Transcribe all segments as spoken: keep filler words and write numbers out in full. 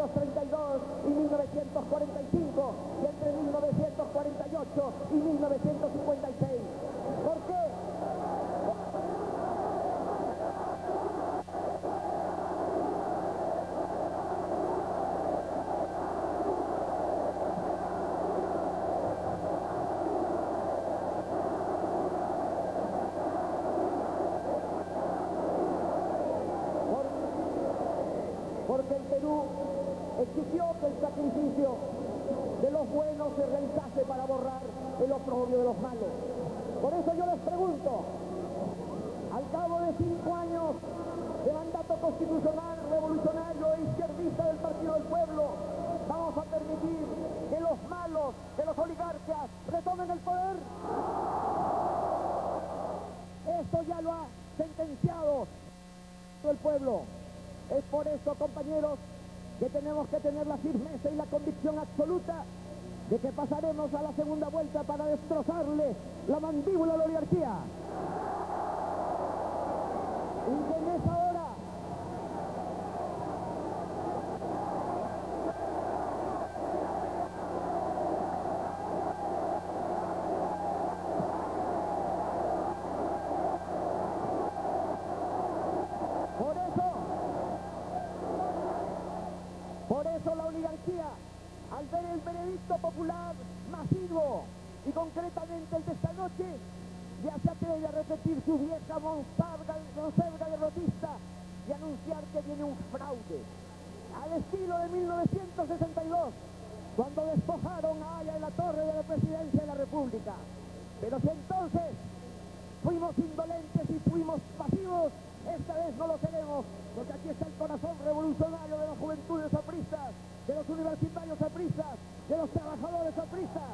novecientos treinta y dos y mil novecientos cuarenta y cinco, y entre mil novecientos cuarenta y ocho y mil novecientos cincuenta y seis. ¿Por qué? Porque el Perú exigió que el sacrificio de los buenos se realizase para borrar el oprobio de los malos. Por eso yo les pregunto, al cabo de cinco años de mandato constitucional, revolucionario e izquierdista del Partido del Pueblo, ¿vamos a permitir que los malos, que los oligarcas retomen el poder? Esto ya lo ha sentenciado el pueblo. Es por eso, compañeros, que tenemos que tener la firmeza y la convicción absoluta de que pasaremos a la segunda vuelta para destrozarle la mandíbula a la oligarquía. Y que en esa hora Por eso la oligarquía, al ver el veredicto popular masivo y concretamente el de esta noche, ya se atreve a repetir su vieja monserga derrotista y anunciar que viene un fraude, al estilo de mil novecientos sesenta y dos, cuando despojaron a Aya de la Torre de la presidencia de la República. Pero si entonces fuimos indolentes y fuimos pasivos, esta vez no lo seremos, porque aquí está el corazón revolucionario de las juventudes apristas, de los universitarios apristas, de los trabajadores apristas.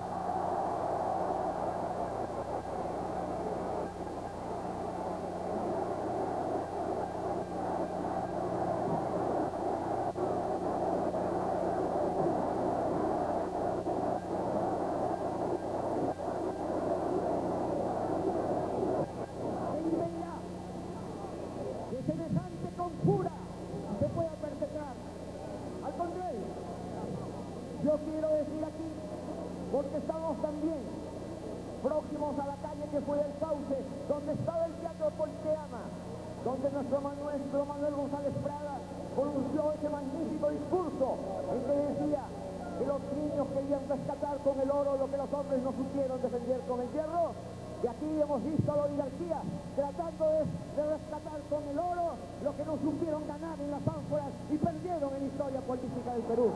Semejante conjura se pueda perpetrar. Al contrario, yo quiero decir aquí, porque estamos también próximos a la calle que fue del Sauce, donde estaba el Teatro Politeama, donde nuestro Manuel, nuestro Manuel González Prada pronunció ese magnífico discurso en que decía que los niños querían rescatar con el oro lo que los hombres no supieron defender con el hierro. Y aquí hemos visto a la oligarquía tratando de, de rescatar con el oro lo que no supieron ganar en las ánforas y perdieron en la historia política del Perú.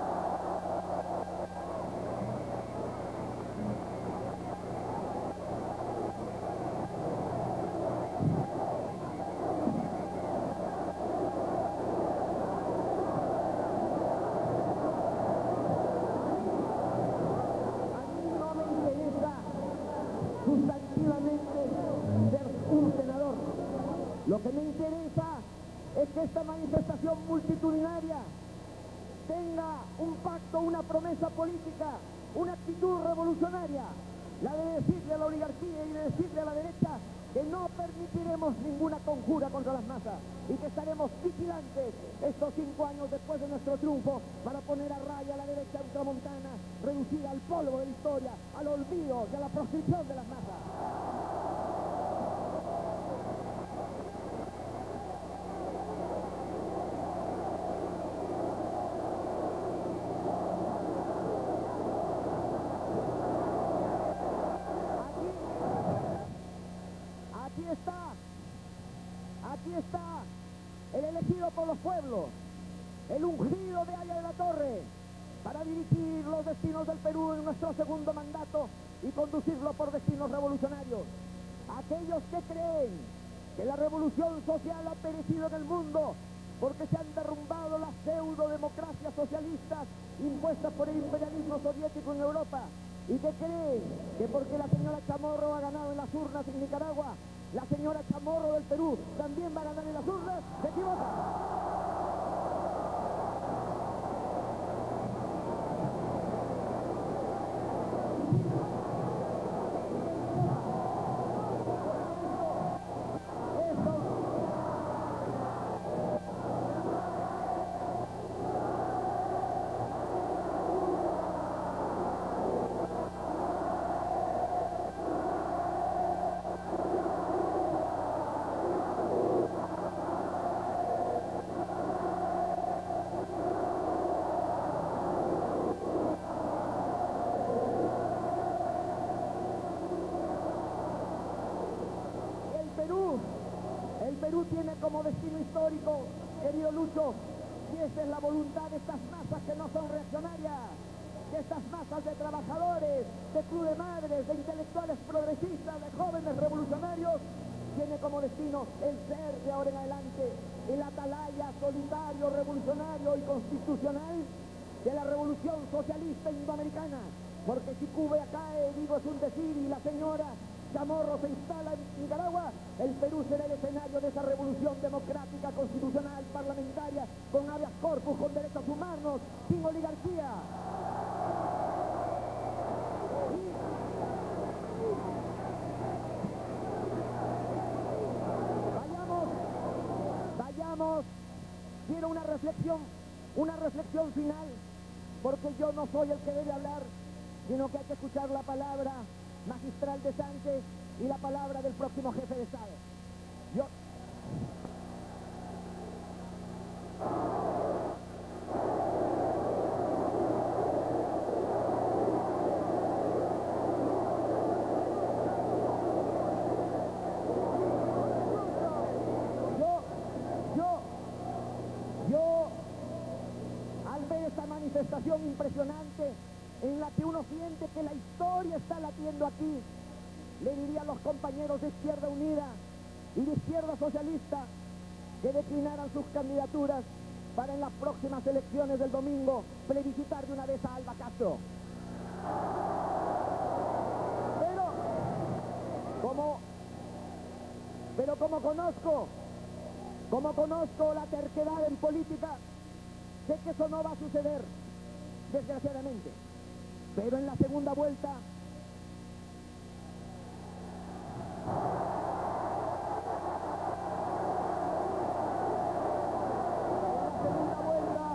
Sustantivamente ser un senador. Lo que me interesa es que esta manifestación multitudinaria tenga un pacto, una promesa política, una actitud revolucionaria, la de decirle a la oligarquía y de decirle a la derecha que no permitiremos ninguna conjura contra las masas y que estaremos vigilantes estos cinco años después de nuestro triunfo para poner a raya a la derecha ultramontana, reducida al polvo de la historia, al olvido y a la proscripción de las masas. Aquí está, aquí está el elegido por los pueblos, el ungido de Aya de la Torre, para dirigir los destinos del Perú en nuestro segundo mandato y conducirlo por destinos revolucionarios. Aquellos que creen que la revolución social ha perecido en el mundo porque se han derrumbado las pseudo-democracias socialistas impuestas por el imperialismo soviético en Europa, y que creen que porque la señora Chamorro ha ganado en las urnas en Nicaragua, la señora Chamorro del Perú también va a ganar en las urnas, se equivocan. Perú tiene como destino histórico, querido Lucho, y esa es la voluntad de estas masas que no son reaccionarias, de estas masas de trabajadores, de club de madres, de intelectuales progresistas, de jóvenes revolucionarios, tiene como destino el ser de ahora en adelante el atalaya solitario, revolucionario y constitucional de la revolución socialista indoamericana. Porque si Cuba cae, digo, es un decir, y la señora Chamorro se instala en Nicaragua, el Perú será el escenario de esa revolución democrática, constitucional, parlamentaria, con habeas corpus, con derechos humanos, sin oligarquía. Vayamos, vayamos, quiero una reflexión, una reflexión final, porque yo no soy el que debe hablar, sino que hay que escuchar la palabra magistral de Sánchez y la palabra del próximo jefe de Estado. Yo... Yo, yo, yo, al ver esta manifestación impresionante, en la que uno siente que la historia está latiendo aquí, le diría a los compañeros de Izquierda Unida y de Izquierda Socialista que declinaran sus candidaturas para en las próximas elecciones del domingo plebiscitar de una vez a Alba Castro. Pero, como, pero como conozco, como conozco la terquedad en política, sé que eso no va a suceder, desgraciadamente. Pero en la segunda vuelta, en la segunda vuelta,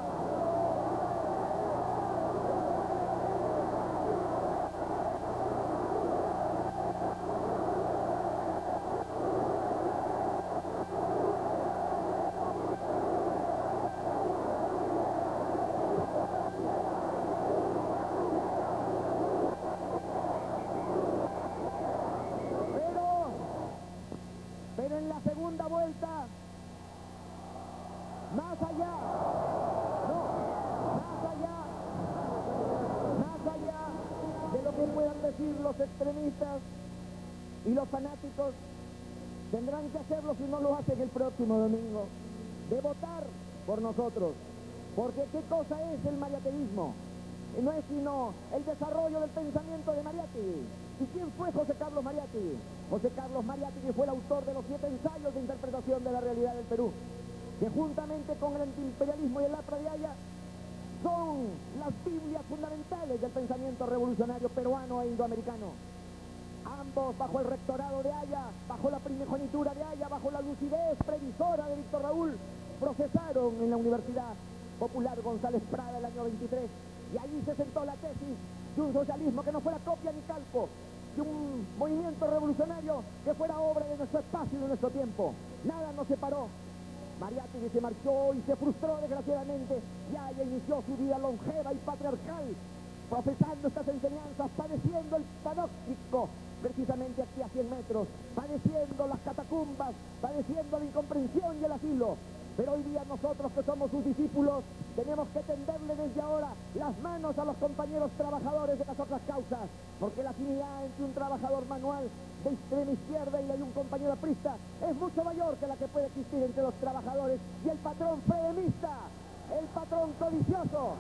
pero en la segunda vuelta, más allá, no, más allá, más allá de lo que puedan decir los extremistas y los fanáticos, tendrán que hacerlo si no lo hacen el próximo domingo, de votar por nosotros, porque ¿qué cosa es el mariateísmo? No es sino el desarrollo del pensamiento de Mariátegui. ¿Y quién fue José Carlos Mariátegui? José Carlos Mariátegui fue el autor de los siete ensayos de interpretación de la realidad del Perú, que juntamente con el antiimperialismo y el Lapra de Haya son las Biblias fundamentales del pensamiento revolucionario peruano e indoamericano. Ambos bajo el rectorado de Haya, bajo la primogenitura de Haya, bajo la lucidez previsora de Víctor Raúl, procesaron en la Universidad Popular González Prada el año veintitrés, y allí se sentó la tesis de un socialismo que no fuera copia ni calco, de un movimiento revolucionario que fuera obra de nuestro espacio y de nuestro tiempo. Nada nos separó. Mariátegui se marchó y se frustró desgraciadamente, y Haya inició su vida longeva y patriarcal, profesando estas enseñanzas, padeciendo el panóptico, precisamente aquí a cien metros, padeciendo las catacumbas, padeciendo la incomprensión y el asilo. Pero hoy día nosotros, que somos sus discípulos, tenemos que tenderle desde ahora las manos a los compañeros trabajadores de las otras causas, porque la afinidad entre un trabajador manual de extrema izquierda y la de un compañero aprista es mucho mayor que la que puede existir entre los trabajadores y el patrón fredemista, el patrón codicioso.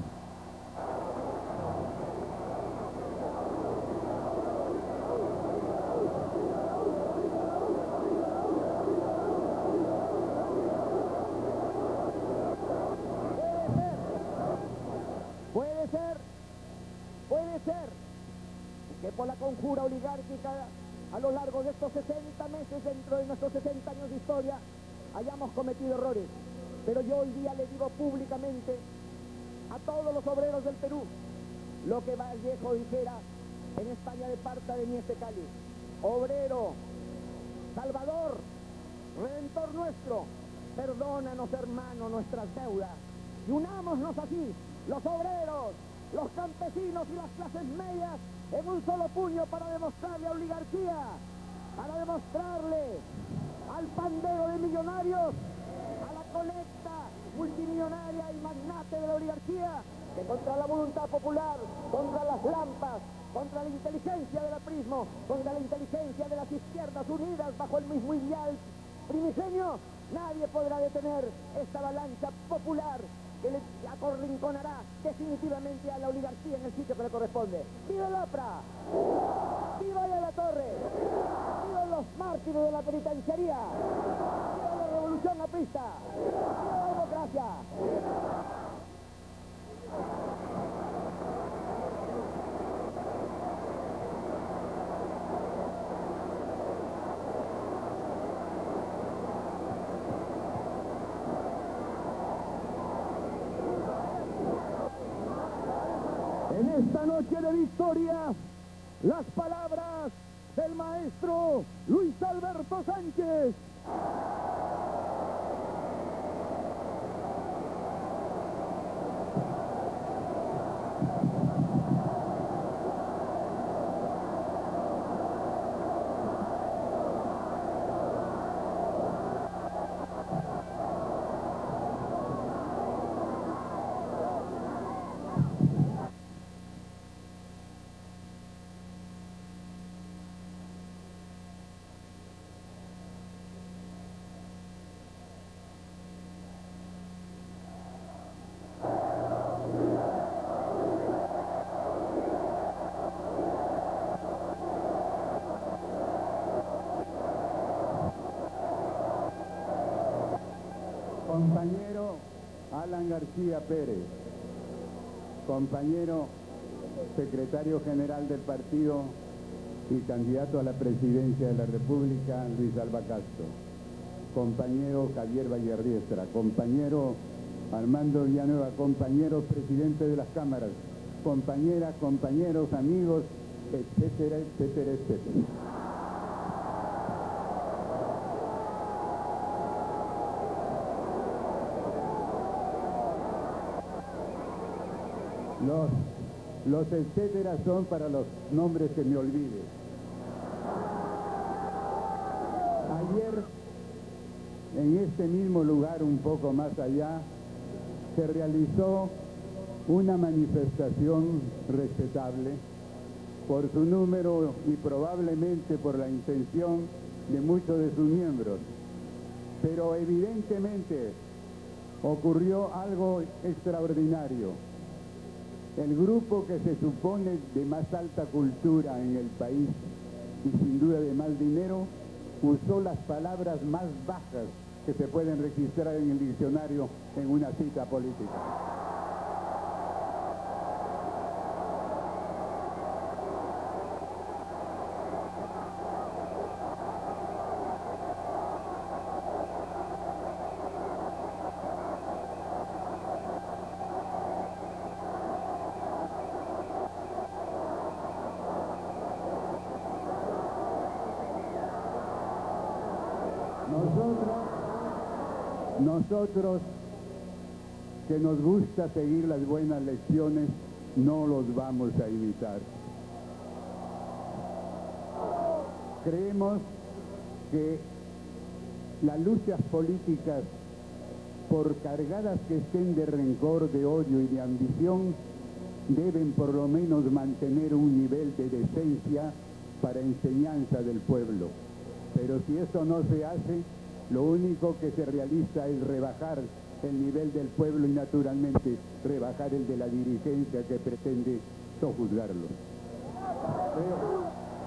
Puede ser, puede ser que por la conjura oligárquica a lo largo de estos sesenta meses, dentro de nuestros sesenta años de historia, hayamos cometido errores. Pero yo hoy día le digo públicamente a todos los obreros del Perú lo que Vallejo dijera en España de Parta de Nieste Cali: obrero, salvador, redentor nuestro, perdónanos, hermano, nuestras deudas, y unámonos así, los obreros, los campesinos y las clases medias, en un solo puño, para demostrarle a la oligarquía, para demostrarle al pandero de millonarios, a la colecta multimillonaria y magnate de la oligarquía, que contra la voluntad popular, contra las lampas, contra la inteligencia del aprismo, contra la inteligencia de las izquierdas unidas bajo el mismo ideal primigenio, nadie podrá detener esta avalancha popular que le acorrinconará definitivamente a la oligarquía en el sitio que le corresponde. ¡Viva el APRA! ¡Viva de la Torre! ¡Viva los mártires de la penitenciaría! ¡Viva la revolución aprista! ¡Viva la democracia! En esta noche de victoria, las palabras del maestro Luis Alberto Sánchez. Compañero Alan García Pérez, compañero secretario general del partido y candidato a la presidencia de la República, Luis Alba Castro, compañero Javier Vallerriestra, compañero Armando Villanueva, compañeros presidentes de las cámaras, compañeras, compañeros, amigos, etcétera, etcétera, etcétera. Los, los etcétera son para los nombres que me olvide. Ayer, en este mismo lugar, un poco más allá, se realizó una manifestación respetable por su número y probablemente por la intención de muchos de sus miembros. Pero evidentemente ocurrió algo extraordinario. El grupo que se supone de más alta cultura en el país y sin duda de más dinero, usó las palabras más bajas que se pueden registrar en el diccionario en una cita política. Nosotros, nosotros que nos gusta seguir las buenas lecciones, no los vamos a imitar. Creemos que las luchas políticas, por cargadas que estén de rencor, de odio y de ambición, deben por lo menos mantener un nivel de decencia para enseñanza del pueblo. Pero si eso no se hace, lo único que se realiza es rebajar el nivel del pueblo y naturalmente rebajar el de la dirigencia que pretende sojuzgarlo. Pero...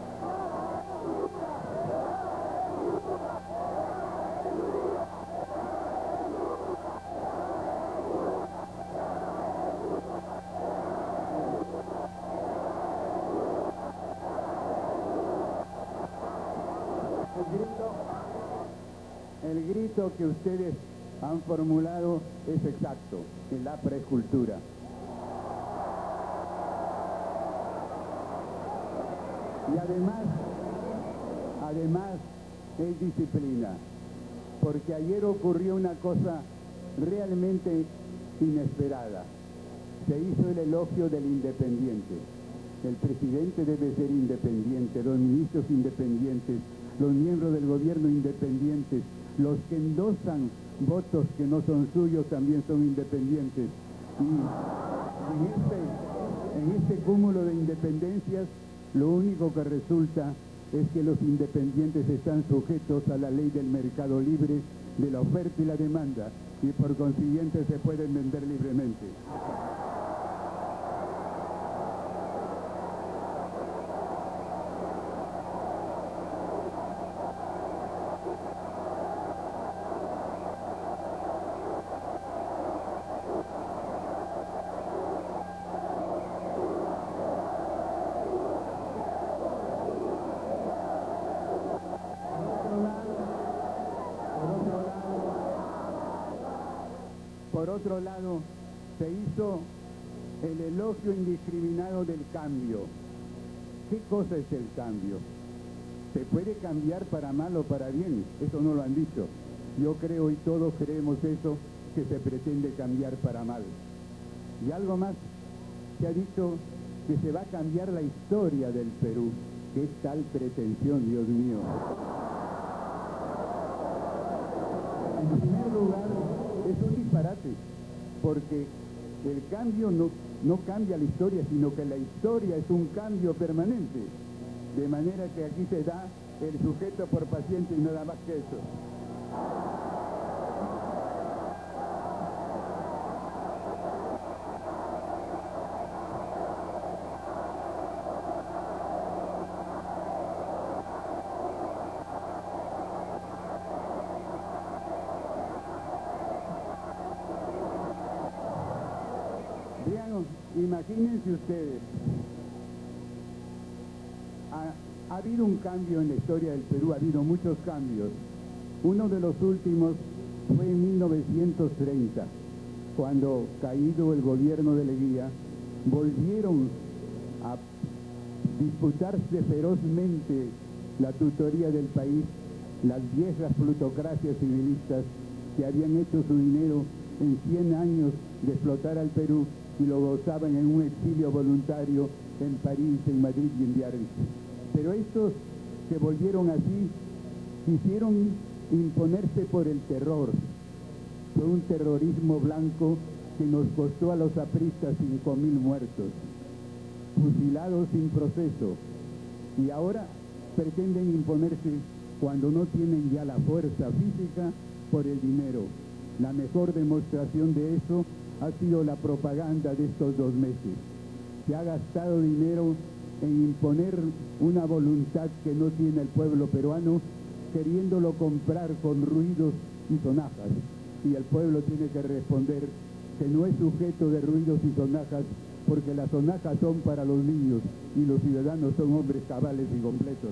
El grito, el grito que ustedes han formulado es exacto, el APRA es cultura. Y además, además es disciplina, porque ayer ocurrió una cosa realmente inesperada. Se hizo el elogio del independiente. El presidente debe ser independiente, los ministros independientes, los miembros del gobierno independientes, los que endosan votos que no son suyos también son independientes. Y en este, en este cúmulo de independencias, lo único que resulta es que los independientes están sujetos a la ley del mercado libre, de la oferta y la demanda, y por consiguiente se pueden vender libremente. Por otro lado, se hizo el elogio indiscriminado del cambio. ¿Qué cosa es el cambio? ¿Se puede cambiar para mal o para bien? Eso no lo han dicho. Yo creo, y todos creemos eso, que se pretende cambiar para mal. Y algo más, se ha dicho que se va a cambiar la historia del Perú. ¿Qué tal pretensión, Dios mío? En primer lugar, es un disparate, porque el cambio no, no cambia la historia, sino que la historia es un cambio permanente. De manera que aquí se da el sujeto por paciente y nada más que eso. Imagínense ustedes, ha, ha habido un cambio en la historia del Perú, ha habido muchos cambios. Uno de los últimos fue en mil novecientos treinta, cuando, caído el gobierno de Leguía, volvieron a disputarse ferozmente la tutoría del país las viejas plutocracias civilistas que habían hecho su dinero en cien años de explotar al Perú y lo gozaban en un exilio voluntario en París, en Madrid y en Biarritz. Pero estos que volvieron así, quisieron imponerse por el terror. Fue un terrorismo blanco que nos costó a los apristas cinco mil muertos, fusilados sin proceso, y ahora pretenden imponerse cuando no tienen ya la fuerza física por el dinero. La mejor demostración de eso ha sido la propaganda de estos dos meses. Se ha gastado dinero en imponer una voluntad que no tiene el pueblo peruano, queriéndolo comprar con ruidos y sonajas. Y el pueblo tiene que responder que no es sujeto de ruidos y sonajas, porque las sonajas son para los niños y los ciudadanos son hombres cabales y completos.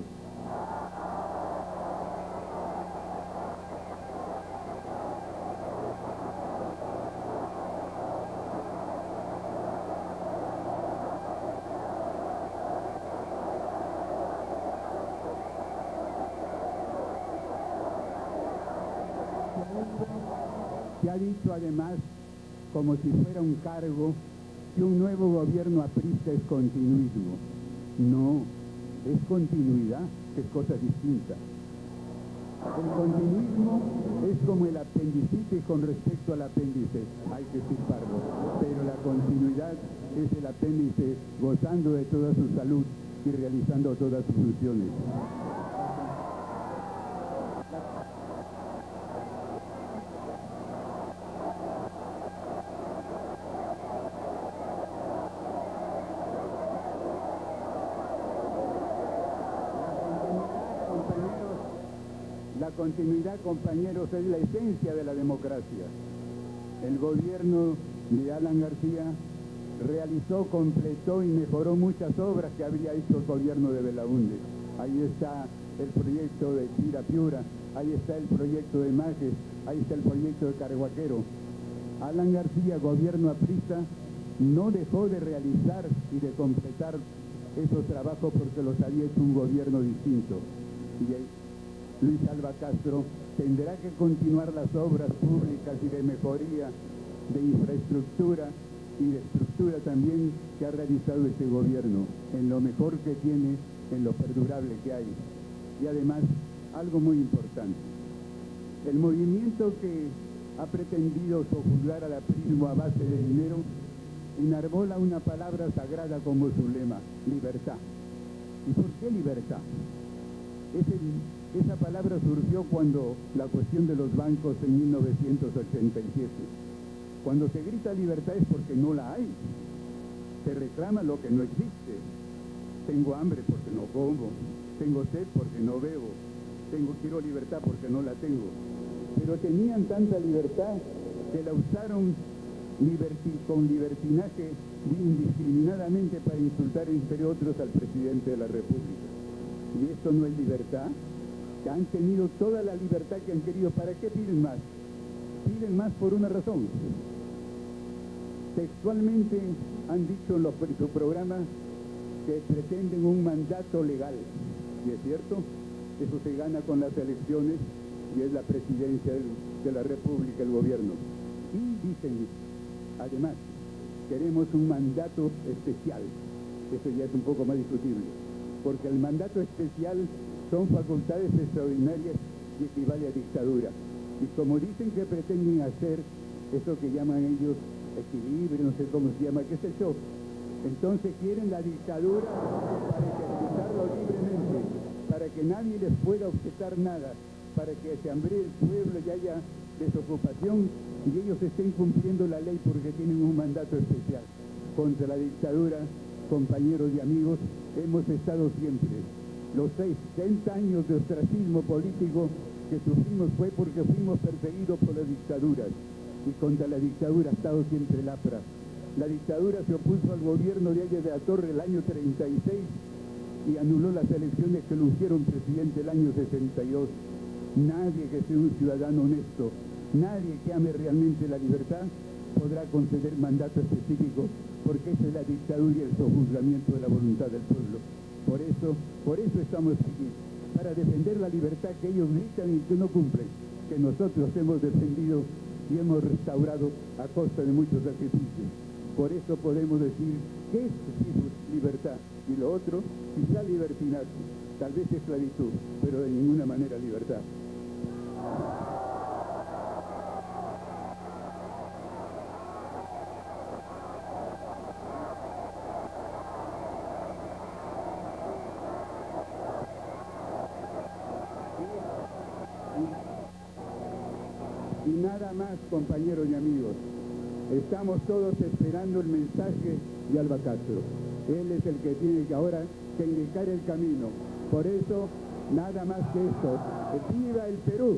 Se ha dicho además, como si fuera un cargo, que un nuevo gobierno aprista es continuismo. No, es continuidad, que es cosa distinta. El continuismo es como el apendicitis con respecto al apéndice, hay que extirparlo, pero la continuidad es el apéndice gozando de toda su salud y realizando todas sus funciones. La continuidad, compañeros, es la esencia de la democracia. El gobierno de Alan García realizó, completó y mejoró muchas obras que habría hecho el gobierno de Belaúnde. Ahí está el proyecto de Chirapiura, ahí está el proyecto de Majes, ahí está el proyecto de Carhuaquero. Alan García, gobierno aprista, no dejó de realizar y de completar esos trabajos porque los había hecho un gobierno distinto. Y Luis Alva Castro tendrá que continuar las obras públicas y de mejoría, de infraestructura y de estructura también que ha realizado este gobierno, en lo mejor que tiene, en lo perdurable que hay. Y además algo muy importante. El movimiento que ha pretendido sojuzgar al aprismo a base de dinero enarbola una palabra sagrada como su lema: libertad. ¿Y por qué libertad? Ese, esa palabra surgió cuando la cuestión de los bancos en mil novecientos ochenta y siete. Cuando se grita libertad es porque no la hay. Se reclama lo que no existe. Tengo hambre porque no como, tengo sed porque no bebo, tengo, quiero libertad porque no la tengo. Pero tenían tanta libertad que la usaron liberti, con libertinaje indiscriminadamente para insultar, entre otros, al presidente de la República. ¿Y esto no es libertad? Que han tenido toda la libertad que han querido. ¿Para qué piden más? Piden más por una razón. Textualmente han dicho en, los, en su programa que pretenden un mandato legal. Y es cierto, eso se gana con las elecciones y es la presidencia del, de la República, el gobierno. Y dicen, además, queremos un mandato especial. Eso ya es un poco más discutible, porque el mandato especial son facultades extraordinarias y equivale a dictadura. Y como dicen que pretenden hacer eso que llaman ellos equilibrio, no sé cómo se llama, qué sé yo, entonces quieren la dictadura para ejercitarlo libremente, para que nadie les pueda objetar nada, para que se hambrie el pueblo y haya desocupación y ellos estén cumpliendo la ley porque tienen un mandato especial. Contra la dictadura, compañeros y amigos, hemos estado siempre. Los sesenta años de ostracismo político que sufrimos fue porque fuimos perseguidos por las dictaduras, y contra la dictadura ha estado siempre el A P R A. La dictadura se opuso al gobierno de Ayes de la Torre el año treinta y seis y anuló las elecciones que lo hicieron presidente el año sesenta y dos. Nadie que sea un ciudadano honesto, nadie que ame realmente la libertad, podrá conceder mandato específico, porque esa es la dictadura y el sojuzgamiento de la voluntad del pueblo. Por eso, por eso estamos aquí, para defender la libertad que ellos gritan y que no cumplen, que nosotros hemos defendido y hemos restaurado a costa de muchos sacrificios. Por eso podemos decir que es libertad, y lo otro, quizá libertinaje, tal vez esclavitud, pero de ninguna manera libertad. Y nada más, compañeros y amigos, estamos todos esperando el mensaje de Alba Castro. Él es el que tiene que ahora que indicar el camino. Por eso, nada más que esto. ¡Viva el Perú!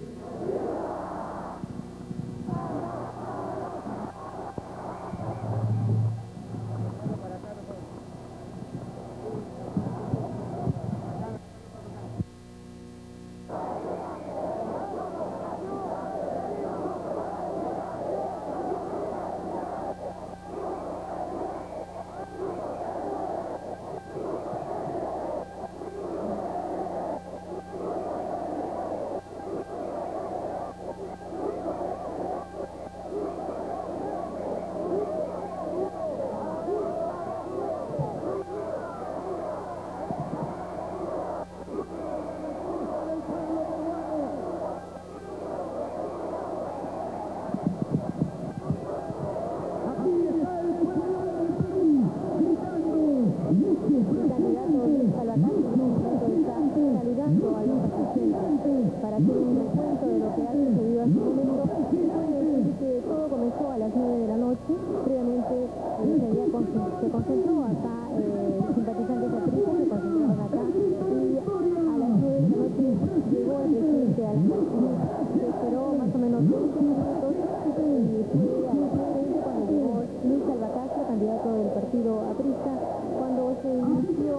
Para hacer un recuento de lo que ha sucedido hasta el momento, puede decir que todo comenzó a las nueve de la noche. Previamente eh, se, había con, se concentró acá, eh, simpatizantes apristas se concentraron acá, y a las nueve de la noche llegó el presidente al partido. Se esperó más o menos veinte minutos y fue a las nueve veinte cuando llegó Luis Alba Castro, candidato del partido aprista, cuando se inició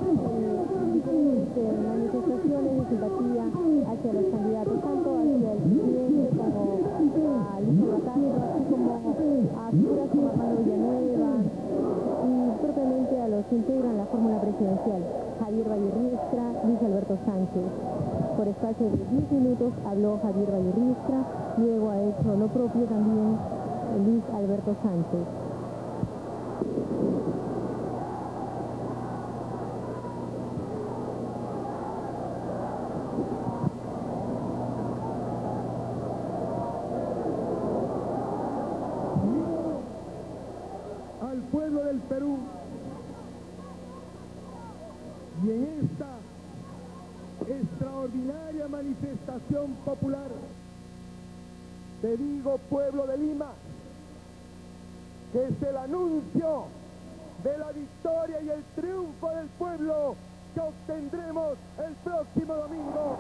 eh, manifestaciones de simpatía hacia los candidatos, tanto hacia el presidente como a Luis Alba Castro, así como a figuras como Armando Villanueva y propiamente a los que integran la fórmula presidencial, Javier Vallirriestra, Luis Alberto Sánchez. Por espacio de diez minutos habló Javier Vallirriestra, luego ha hecho lo propio también Luis Alberto Sánchez. al pueblo del Perú. Y en esta extraordinaria manifestación popular, te digo, pueblo de Lima, que es el anuncio de la victoria y el triunfo del pueblo que obtendremos el próximo domingo.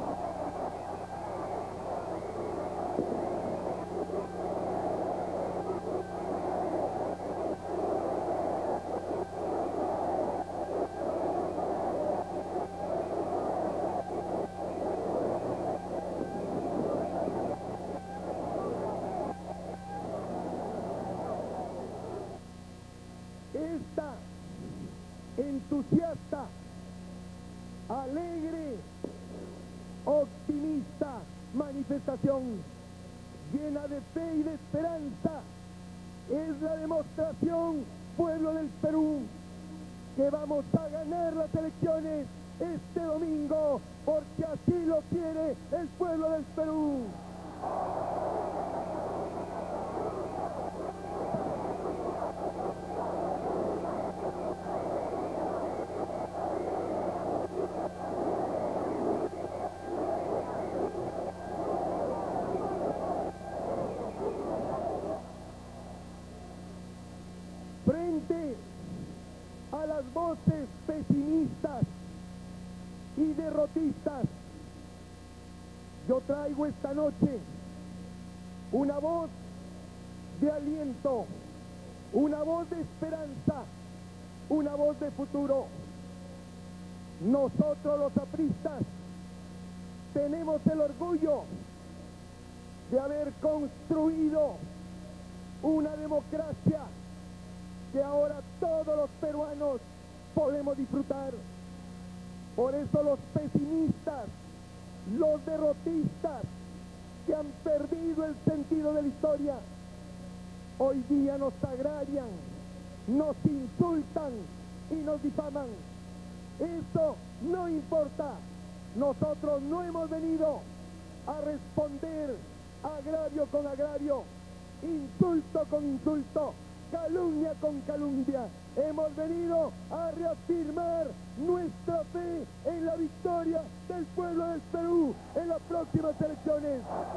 Esta entusiasta, alegre, optimista manifestación llena de fe y de esperanza es la demostración, pueblo del Perú, que vamos a ganar las elecciones este domingo, porque así lo quiere el pueblo del Perú. Frente a las voces pesimistas y derrotistas, yo traigo esta noche una voz de aliento, una voz de esperanza, una voz de futuro. Nosotros los apristas tenemos el orgullo de haber construido una democracia que ahora todos los peruanos podemos disfrutar. Por eso los pesimistas, los derrotistas que han perdido el sentido de la historia, hoy día nos agrarian, nos insultan y nos difaman. Eso no importa. Nosotros no hemos venido a responder agravio con agravio, insulto con insulto, calumnia con calumnia. Hemos venido a reafirmar nuestra fe en la victoria del pueblo del Perú en las próximas elecciones.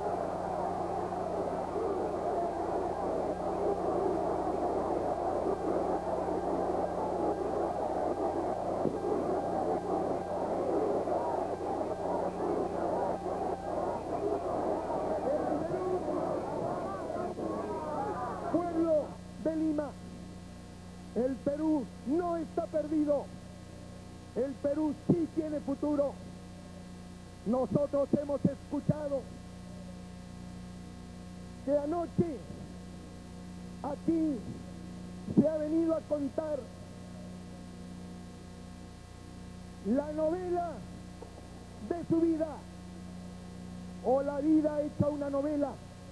Pueblo de Lima, el Perú no está perdido, el Perú sí tiene futuro. Nosotros hemos escuchado que anoche aquí se ha venido a contar la novela de su vida, o la vida hecha una novela.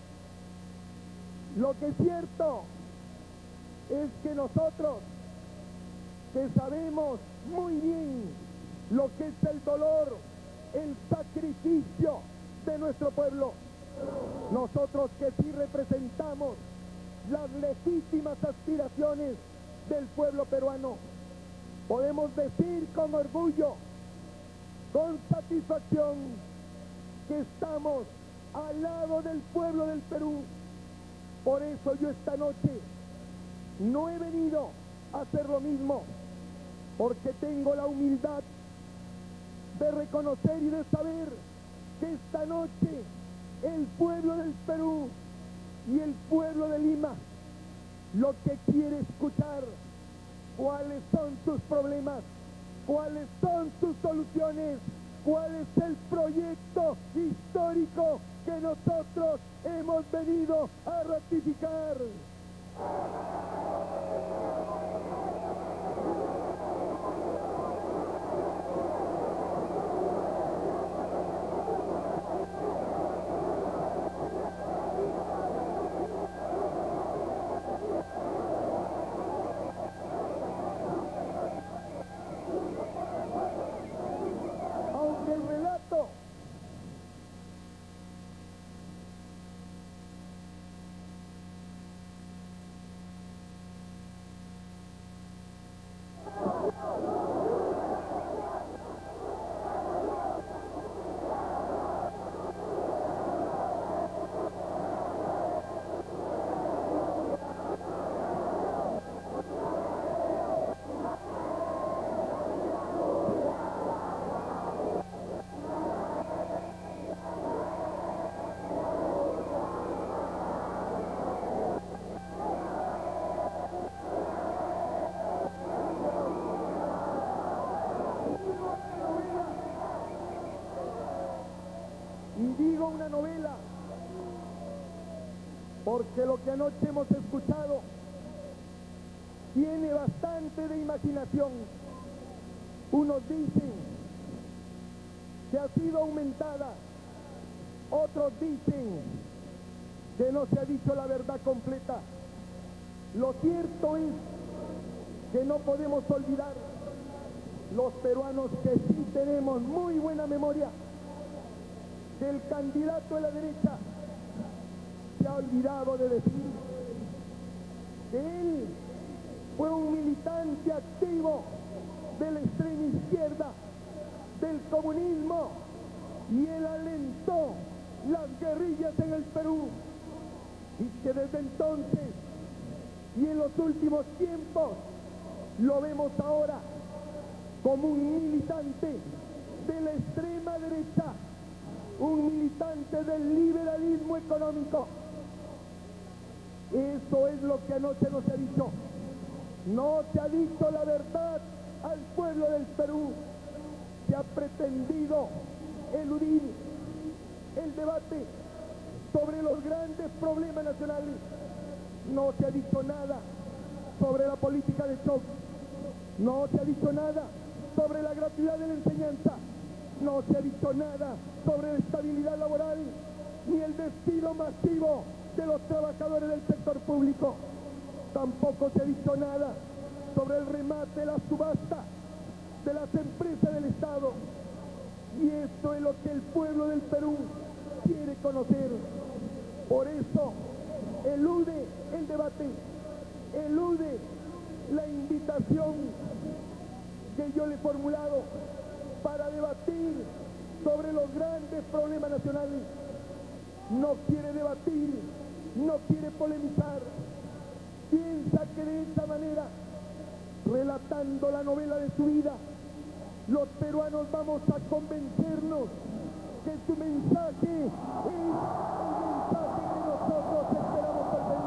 Lo que es cierto es que nosotros, que sabemos muy bien lo que es el dolor, el sacrificio de nuestro pueblo, nosotros que sí representamos las legítimas aspiraciones del pueblo peruano, podemos decir con orgullo, con satisfacción, que estamos al lado del pueblo del Perú. Por eso yo esta noche no he venido a hacer lo mismo, porque tengo la humildad de reconocer y de saber que esta noche el pueblo del Perú y el pueblo de Lima lo que quiere escuchar, cuáles son sus problemas, cuáles son sus soluciones, cuál es el proyecto histórico que nosotros hemos venido a ratificar. Aunque el relato una novela, porque lo que anoche hemos escuchado tiene bastante de imaginación. Unos dicen que ha sido aumentada, otros dicen que no se ha dicho la verdad completa. Lo cierto es que no podemos olvidar, los peruanos que sí tenemos muy buena memoria, que el candidato de la derecha se ha olvidado de decir que él fue un militante activo de la extrema izquierda, del comunismo, y él alentó las guerrillas en el Perú, y que desde entonces y en los últimos tiempos lo vemos ahora como un militante de la extrema derecha, un militante del liberalismo económico. Eso es lo que anoche no se ha dicho. No se ha dicho la verdad al pueblo del Perú. Se ha pretendido eludir el debate sobre los grandes problemas nacionales. No se ha dicho nada sobre la política de shock. No se ha dicho nada sobre la gratuidad de la enseñanza. No se ha dicho nada sobre la estabilidad laboral, ni el despido masivo de los trabajadores del sector público. Tampoco se ha dicho nada sobre el remate de la subasta de las empresas del Estado. Y esto es lo que el pueblo del Perú quiere conocer. Por eso elude el debate, elude la invitación que yo le he formulado para debatir sobre los grandes problemas nacionales. No quiere debatir, no quiere polemizar. Piensa que de esta manera, relatando la novela de su vida, los peruanos vamos a convencernos que su mensaje es el mensaje que nosotros esperamos al Perú.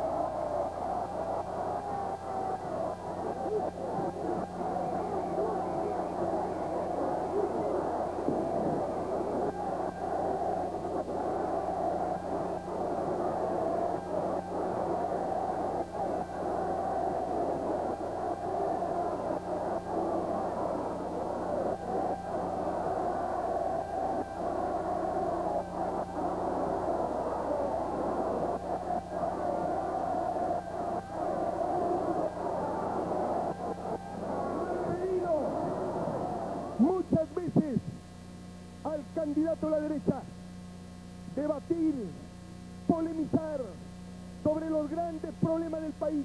Muchas veces al candidato de la derecha debatir, polemizar sobre los grandes problemas del país,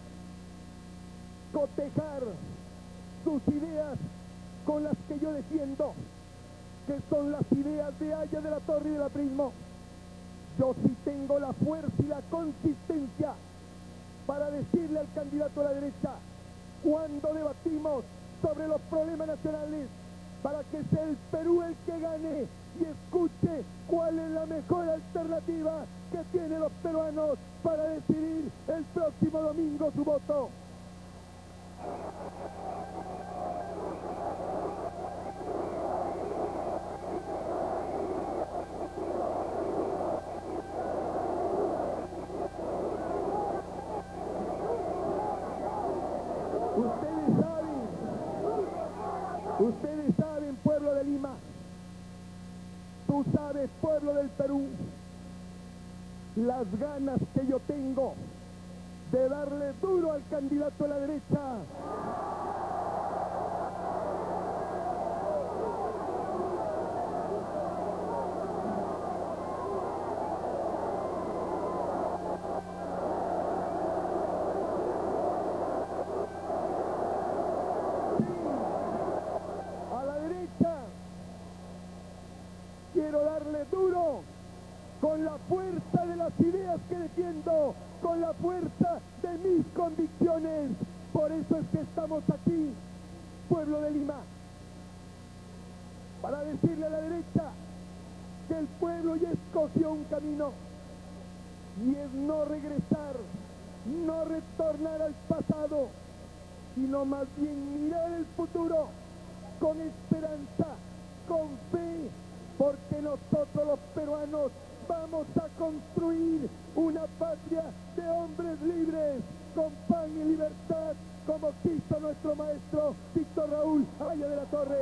cotejar sus ideas con las que yo defiendo, que son las ideas de Haya, de la Torre y del aprismo. Yo sí tengo la fuerza y la consistencia para decirle al candidato de la derecha, cuando debatimos sobre los problemas nacionales, para que sea el Perú el que gane y escuche cuál es la mejor alternativa que tienen los peruanos para decidir el próximo domingo su voto. Ustedes saben, ustedes saben, pueblo de Lima, tú sabes, pueblo del Perú, las ganas que yo tengo de darle duro al candidato de la derecha. Quiero darle duro con la fuerza de las ideas que defiendo, con la fuerza de mis convicciones. Por eso es que estamos aquí, pueblo de Lima, para decirle a la derecha que el pueblo ya escogió un camino, y es no regresar, no retornar al pasado, sino más bien mirar el futuro con esperanza, con fe, porque nosotros los peruanos vamos a construir una patria de hombres libres, con pan y libertad, como quiso nuestro maestro Víctor Raúl Aya de la Torre.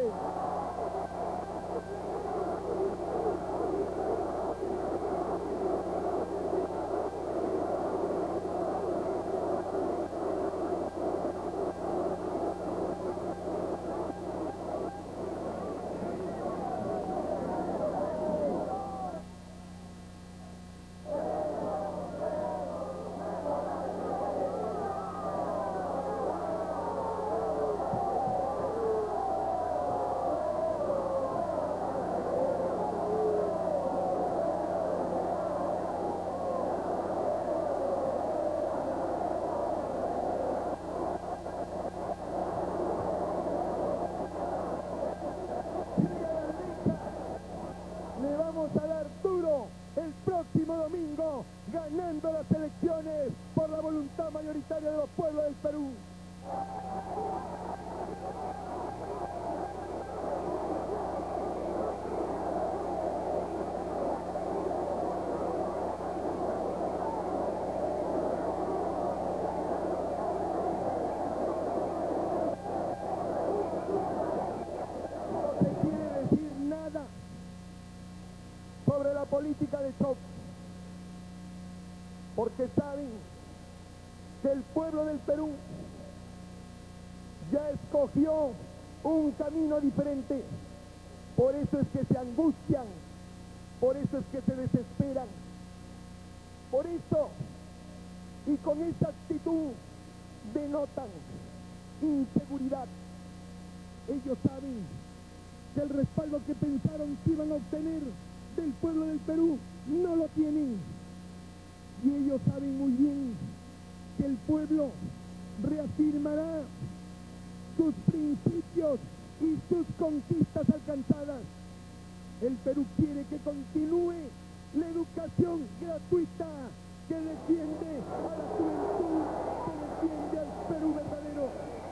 Le vamos a dar duro el próximo domingo, ganando las elecciones por la voluntad mayoritaria de los pueblos del Perú. No se quiere decir nada sobre la política de shock, porque saben que el pueblo del Perú ya escogió un camino diferente. Por eso es que se angustian, por eso es que se desesperan, por eso y con esa actitud denotan inseguridad. Ellos saben que el respaldo que pensaron que iban a obtener del pueblo del Perú no lo tienen, y ellos saben muy bien que el pueblo reafirmará sus principios y sus conquistas alcanzadas. El Perú quiere que continúe la educación gratuita que defiende a la juventud, que defiende al Perú verdadero.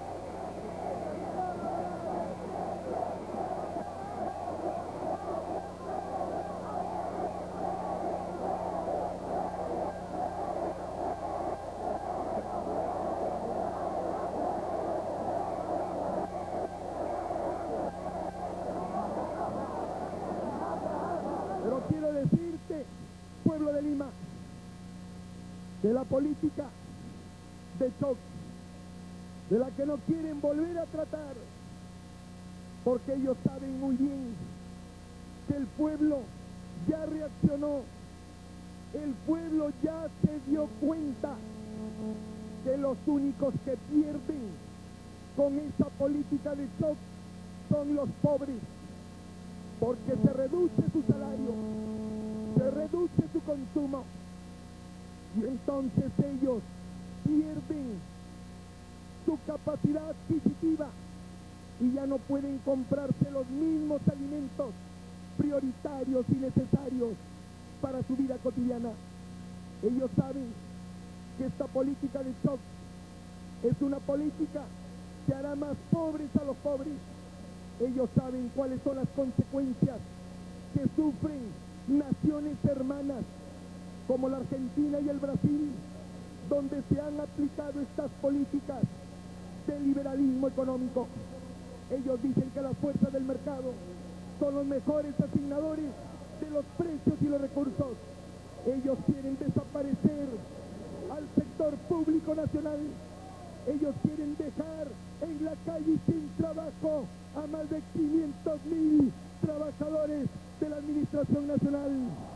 Pero quiero decirte, pueblo de Lima, que la política de shock, de la que no quieren volver a tratar, porque ellos saben muy bien que el pueblo ya reaccionó, el pueblo ya se dio cuenta que los únicos que pierden con esa política de shock son los pobres, porque se reduce su salario, se reduce su consumo, y entonces ellos pierden su capacidad adquisitiva y ya no pueden comprarse los mismos alimentos prioritarios y necesarios para su vida cotidiana. Ellos saben que esta política de shock es una política que hará más pobres a los pobres. Ellos saben cuáles son las consecuencias que sufren naciones hermanas como la Argentina y el Brasil, donde se han aplicado estas políticas de liberalismo económico. Ellos dicen que las fuerzas del mercado son los mejores asignadores de los precios y los recursos. Ellos quieren desaparecer al sector público nacional. Ellos quieren dejar en la calle sin trabajo a más de quinientos mil trabajadores de la Administración Nacional.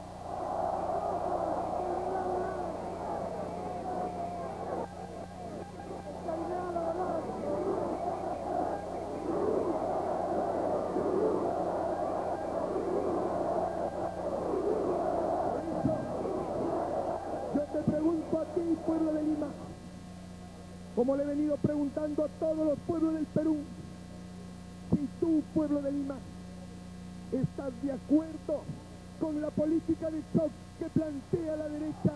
Yo te pregunto a ti, pueblo de Lima, como le he venido preguntando a todos los pueblos del Perú, si tú, pueblo de Lima, estás de acuerdo con la política de shock que plantea la derecha.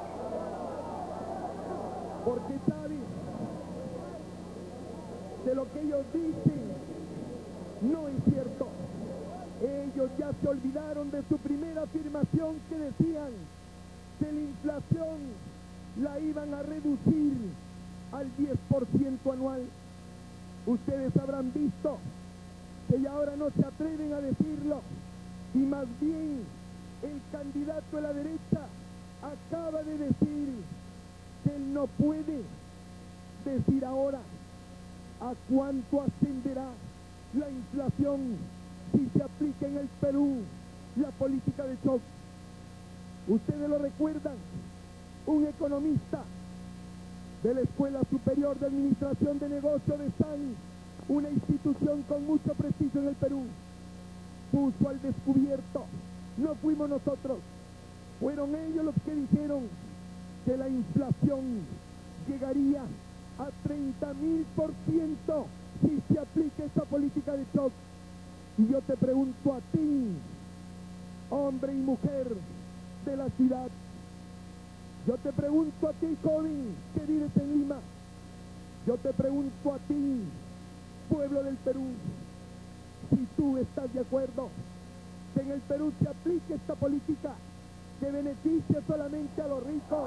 Porque sabes que lo que ellos dicen no es cierto. Ellos ya se olvidaron de su primera afirmación que decían que la inflación la iban a reducir al diez por ciento anual. Ustedes habrán visto que ya ahora no se atreven a decirlo, y más bien el candidato de la derecha acaba de decir que él no puede decir ahora a cuánto ascenderá la inflación si se aplica en el Perú la política de shock. Ustedes lo recuerdan, un economista de la Escuela Superior de Administración de Negocios de S A N, una institución con mucho prestigio en el Perú, puso al descubierto, no fuimos nosotros, fueron ellos los que dijeron que la inflación llegaría a treinta mil por ciento si se aplica esa política de shock. Y yo te pregunto a ti, hombre y mujer de la ciudad, yo te pregunto a ti, joven, que vives en Lima, yo te pregunto a ti, pueblo del Perú, si tú estás de acuerdo que en el Perú se aplique esta política que beneficia solamente a los ricos.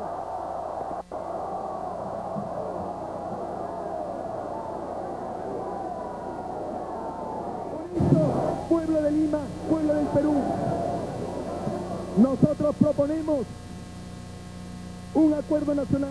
Por eso, pueblo de Lima, pueblo del Perú, nosotros proponemos un acuerdo nacional,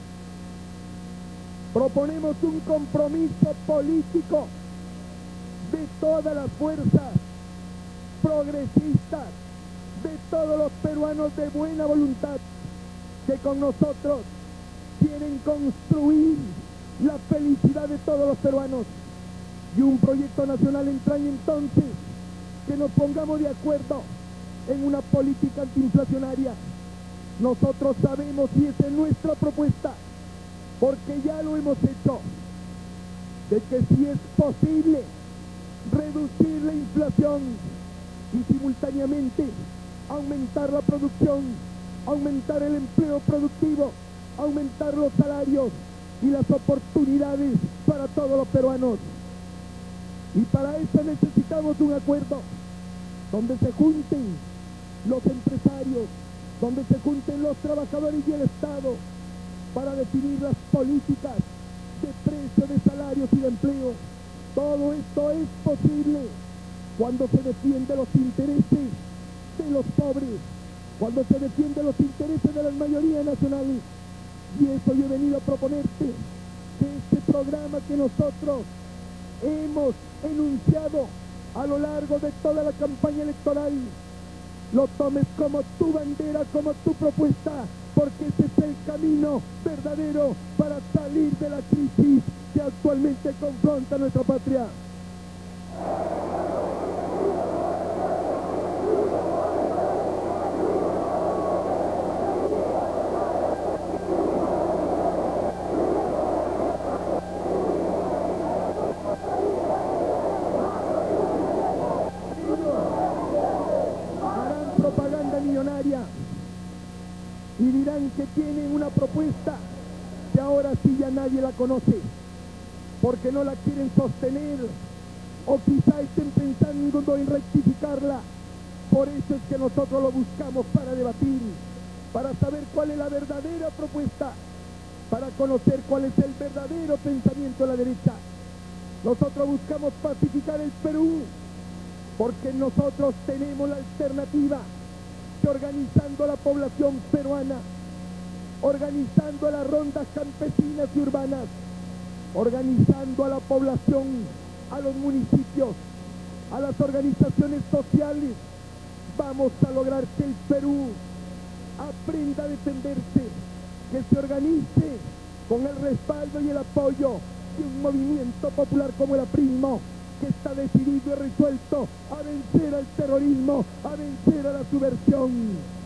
proponemos un compromiso político de todas las fuerzas progresistas, de todos los peruanos de buena voluntad que con nosotros quieren construir la felicidad de todos los peruanos. Y un proyecto nacional entraña entonces que nos pongamos de acuerdo en una política antiinflacionaria. Nosotros sabemos, y esa es nuestra propuesta, porque ya lo hemos hecho, de que si es posible reducir la inflación y simultáneamente aumentar la producción, aumentar el empleo productivo, aumentar los salarios y las oportunidades para todos los peruanos. Y para eso necesitamos un acuerdo donde se junten los empresarios, donde se junten los trabajadores y el Estado para definir las políticas de precio, de salarios y de empleo. Todo esto es posible cuando se defiende los intereses de los pobres, cuando se defiende los intereses de la mayoría nacional. Y eso yo he venido a proponerte, que este programa que nosotros hemos enunciado a lo largo de toda la campaña electoral, lo tomes como tu bandera, como tu propuesta, porque ese es el camino verdadero para salir de la crisis que actualmente confronta a nuestra patria. Harán propaganda millonaria y dirán que tienen una propuesta que ahora sí ya nadie la conoce, porque no la quieren sostener, o quizá estén pensando en rectificarla. Por eso es que nosotros lo buscamos para debatir, para saber cuál es la verdadera propuesta, para conocer cuál es el verdadero pensamiento de la derecha. Nosotros buscamos pacificar el Perú, porque nosotros tenemos la alternativa que, organizando a la población peruana, organizando a las rondas campesinas y urbanas, organizando a la población, a los municipios, a las organizaciones sociales, vamos a lograr que el Perú aprenda a defenderse, que se organice con el respaldo y el apoyo de un movimiento popular como el aprismo, que está decidido y resuelto a vencer al terrorismo, a vencer a la subversión.